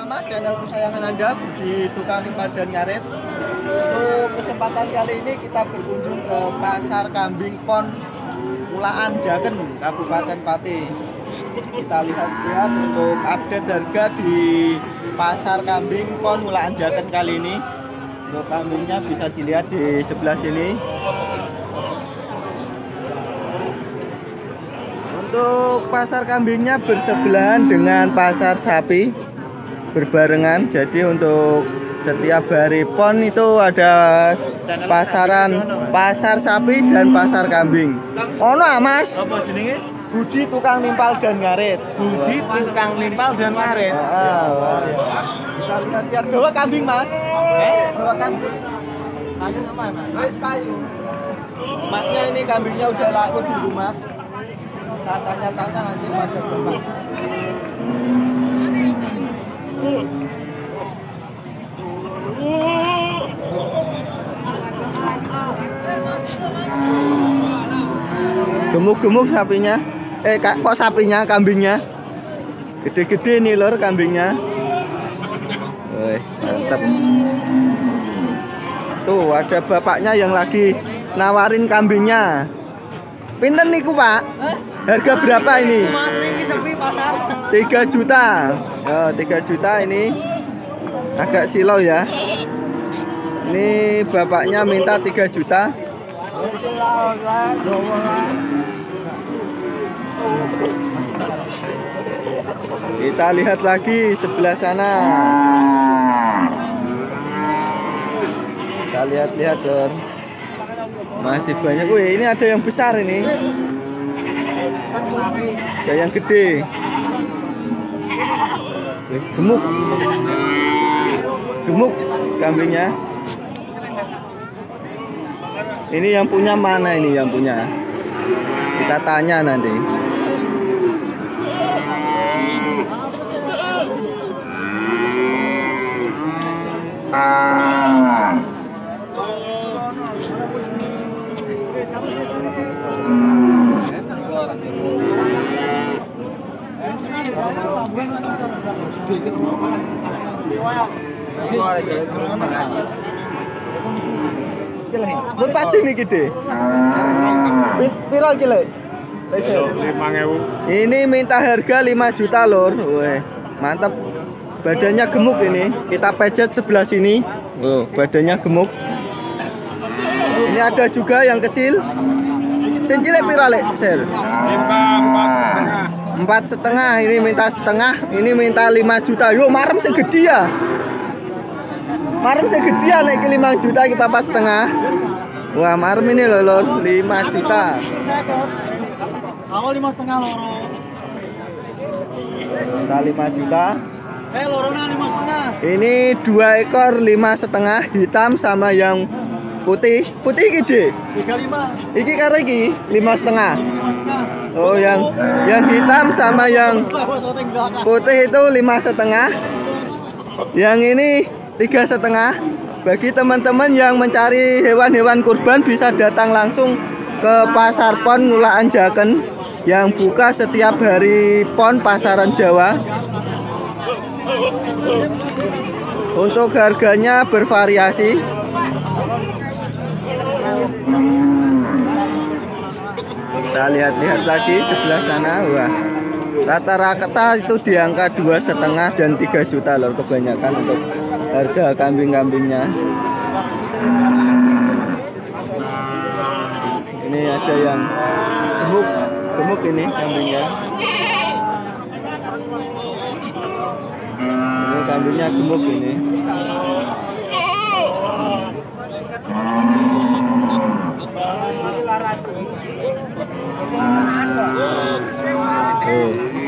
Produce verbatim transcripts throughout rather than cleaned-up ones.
Selamat channel kesayangan Anda di Tukang Limpah dan Ngarit. Untuk kesempatan kali ini kita berkunjung ke Pasar Kambing Pon Ulaan Jaken, Kabupaten Pati. Kita lihat-lihat untuk update harga di Pasar Kambing Pon Ulaan Jaken kali ini. Untuk kambingnya bisa dilihat di sebelah sini. Untuk pasar kambingnya bersebelahan dengan pasar sapi, berbarengan. Jadi untuk setiap hari pon itu ada pasaran pasar sapi dan pasar kambing. Ono ah, Mas. Apa jenenge? Budi tukang nimpal dan ngarit. Budi tukang nimpal dan ngarit. Ah, kita lihat-lihat bawa kambing, Mas. Eh, bawa kambing. Kayu apa, Mas? Wis kayu. Masnya ini kambingnya udah laku di rumah. Kita tanya-tanya nanti pada bapak. Gemuk-gemuk sapinya. Eh kok sapinya, kambingnya gede-gede nih lor kambingnya. Wih, mantap. Tuh ada bapaknya yang lagi nawarin kambingnya. Pinten niku, Pak? Harga berapa ini? tiga juta. Oh, tiga juta ini. Agak silau ya. Ini bapaknya minta tiga juta. Kita lihat lagi sebelah sana. Kita lihat-lihat, Lor. Masih banyak. Wih, ini ada yang besar ini. Ada yang gede. Wih, gemuk. Gemuk kambingnya. Ini yang punya mana ini yang punya? Kita tanya nanti. Mun pacing nih gede. Piro kilo? Ini minta harga lima juta, Lor. Weh, mantap. Badannya gemuk ini. Kita pejet sebelah sini. Oh, badannya gemuk. Ini ada juga yang kecil. Sing cilik piro, Lek? Ser. Empat setengah. Ini minta setengah. Ini minta lima juta. Yo, marem sing gede ya. Marem sing gede ya nek lima juta iki papat setengah. Wah, marem ini loh, Lor, lima juta. Aku lima setengah loro. Minta lima juta. Eh, lorona lima setengah. Ini dua ekor lima setengah, hitam sama yang putih. Putih gede. Tiga lima. Iki karo iki lima setengah. Lima setengah. Oh, yang yang hitam sama yang putih itu lima setengah. Yang ini tiga setengah. Bagi teman-teman yang mencari hewan-hewan kurban bisa datang langsung ke Pasar Pon Ulaan Jaken yang buka setiap hari pon pasaran Jawa. Untuk harganya bervariasi. Kita lihat-lihat lagi sebelah sana. Wah, rata-rata itu di angka dua setengah dan tiga juta, Lor, kebanyakan untuk harga kambing-kambingnya. Ini ada yang gemuk, gemuk ini kambingnya. Ini kambingnya gemuk ini. Oh.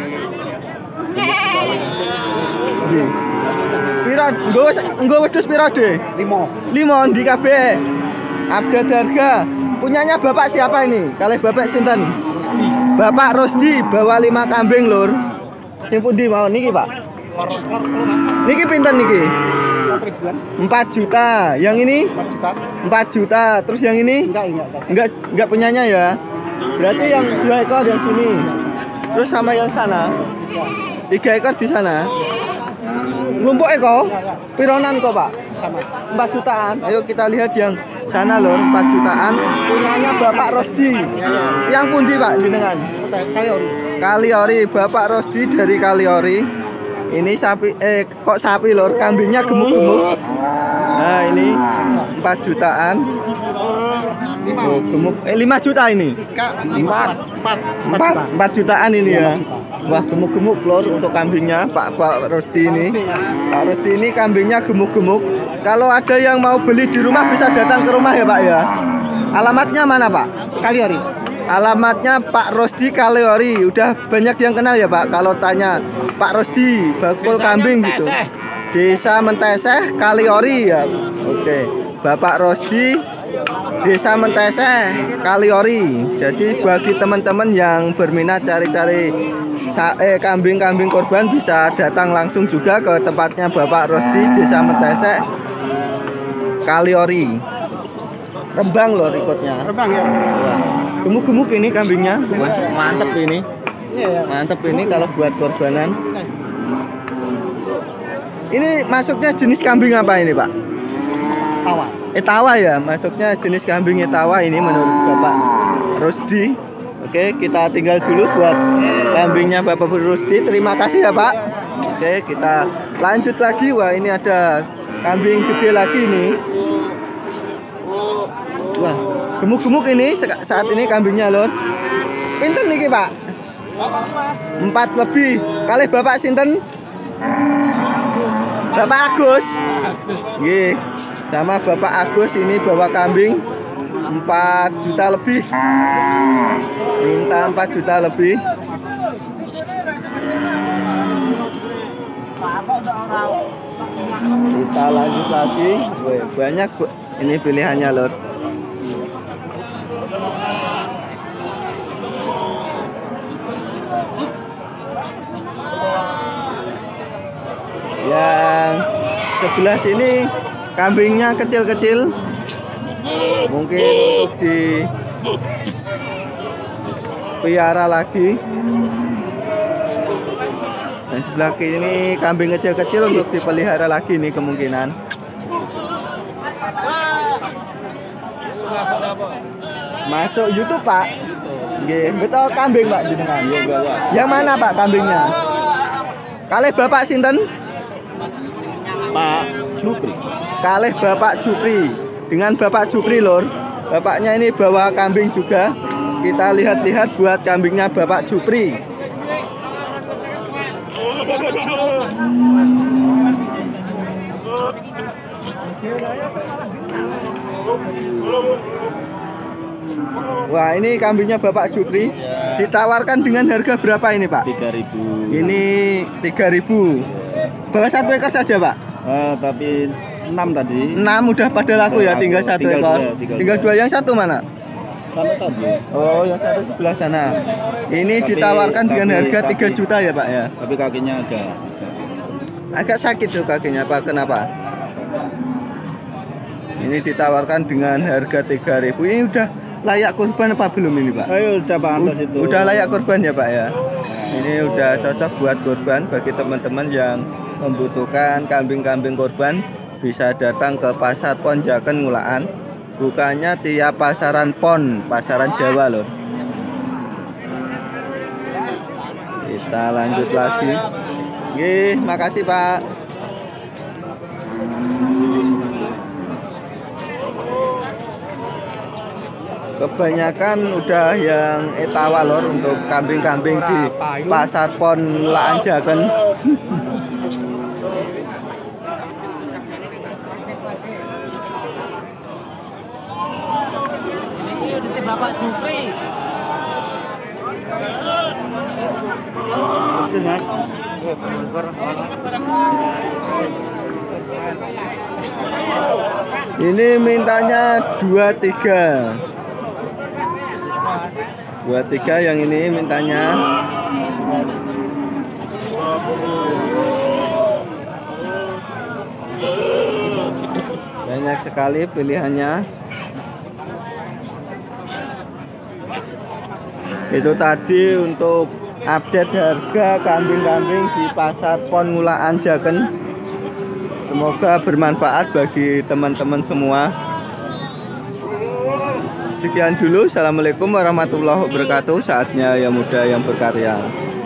Nggih. Pira nggo nggo wedhus pira, De? Lima. lima ndi kabeh. Update harga. Punyanya Bapak siapa ini? Kalih Bapak sinten? Bapak Rosdi bawa lima kambing, Lur. Sing pundi mau niki, Pak? Niki pinten niki? empat juta. Yang ini? empat juta. empat juta. Terus yang ini? Enggak, enggak. Enggak enggak punyanya ya. Berarti yang dua ekor yang sini. Terus sama yang sana? Tiga ekor di sana. Kelompok Eko, pironan kok Pak? Sama. empat jutaan. Ayo kita lihat yang sana lor, empat jutaan. Punyanya Bapak Rosdi. Yang pundi Pak jenengan? Kaliori. Kaliori, Bapak Rosdi dari Kaliori. Ini sapi, eh kok sapi lor, kambingnya gemuk-gemuk. Nah ini empat jutaan. Oh gemuk, eh lima juta ini. Empat. Empat. Empat, empat jutaan ini ya. Wah gemuk-gemuk lor untuk kambingnya Pak Pak Rosdi ini. Pak Rosdi ini kambingnya gemuk-gemuk. Kalau ada yang mau beli di rumah bisa datang ke rumah ya Pak ya. Alamatnya mana Pak? Kaliori. Alamatnya Pak Rosdi Kaliori. Udah banyak yang kenal ya Pak. Kalau tanya Pak Rosdi bakul kambing gitu. Desa Menteseh Kaliori ya. Oke. Bapak Rosdi Desa Menteseh Kaliori. Jadi bagi teman-teman yang berminat cari-cari eh kambing-kambing korban bisa datang langsung juga ke tempatnya Bapak Rosdi Desa Menteseh Kaliori. Rembang loh ikutnya. Terbang ya. Gemuk-gemuk ini kambingnya. Wah, mantep ini. Iya. Mantep ini kalau buat korbanan. Ini masuknya jenis kambing apa ini Pak? Tawa. Etawa ya, masuknya jenis kambing etawa ini menurut Bapak Rosdi. Oke, kita tinggal dulu buat kambingnya Bapak Rosdi. Terima kasih ya Pak. Oke, kita lanjut lagi. Wah, ini ada kambing gede lagi nih. Wah, gemuk-gemuk ini saat ini kambingnya lor. Pinten niki Pak? Empat lebih. Kali Bapak sinten? Bapak Agus. Nggih. Sama Bapak Agus ini bawa kambing empat juta lebih. Minta empat juta lebih. Kita lanjut lagi. Wih, banyak ini pilihannya lor. Yang sebelah sini kambingnya kecil-kecil, mungkin untuk di piara lagi. Dan sebelah kiri kambing kecil-kecil untuk dipelihara lagi nih kemungkinan. Masuk YouTube Pak. Nggih, betul kambing Pak jenengan. Yang mana Pak kambingnya? Kalih Bapak sinten? Pak Jupri. Kalih Bapak Jupri. Dengan Bapak Jupri lor. Bapaknya ini bawa kambing juga. Kita lihat-lihat buat kambingnya Bapak Jupri. Wah, ini kambingnya Bapak Jupri. Ditawarkan dengan harga berapa ini Pak? tiga ribu. Ini tiga ribu. Bawa satu ekor saja Pak? Uh, tapi enam tadi. enam udah pada laku ya, tinggal satu tinggal ekor. dua, tinggal Tinggal dua. Yang satu mana? Sama tadi. Oh, yang satu sebelah sana. Ini Tapi- ditawarkan dengan tapi- harga tiga tapi- juta ya Pak ya. Tapi kakinya agak Agak sakit tuh kakinya Pak. Kenapa? Ini ditawarkan dengan harga tiga ribu. Ini udah layak kurban apa belum ini Pak? ayo udah pantas itu. Udah layak kurban ya Pak ya. Ini udah cocok buat kurban. Bagi teman-teman yang membutuhkan kambing-kambing kurban bisa datang ke Pasar Pon Jaken Ngulaan. Bukannya tiap pasaran pon, pasaran Jawa loh. Kita lanjut lagi. Nggih, makasih Pak. Kebanyakan udah yang etawa lor untuk kambing-kambing di Pasar Pon Laan Jaken. Bapak Jupri. Ini mintanya dua tiga. dua tiga yang ini mintanya. Banyak sekali pilihannya. Itu tadi untuk update harga kambing-kambing di Pasar Pon Ngulaan Jaken. Semoga bermanfaat bagi teman-teman semua. Sekian dulu. Assalamualaikum warahmatullahi wabarakatuh. Saatnya yang muda yang berkarya.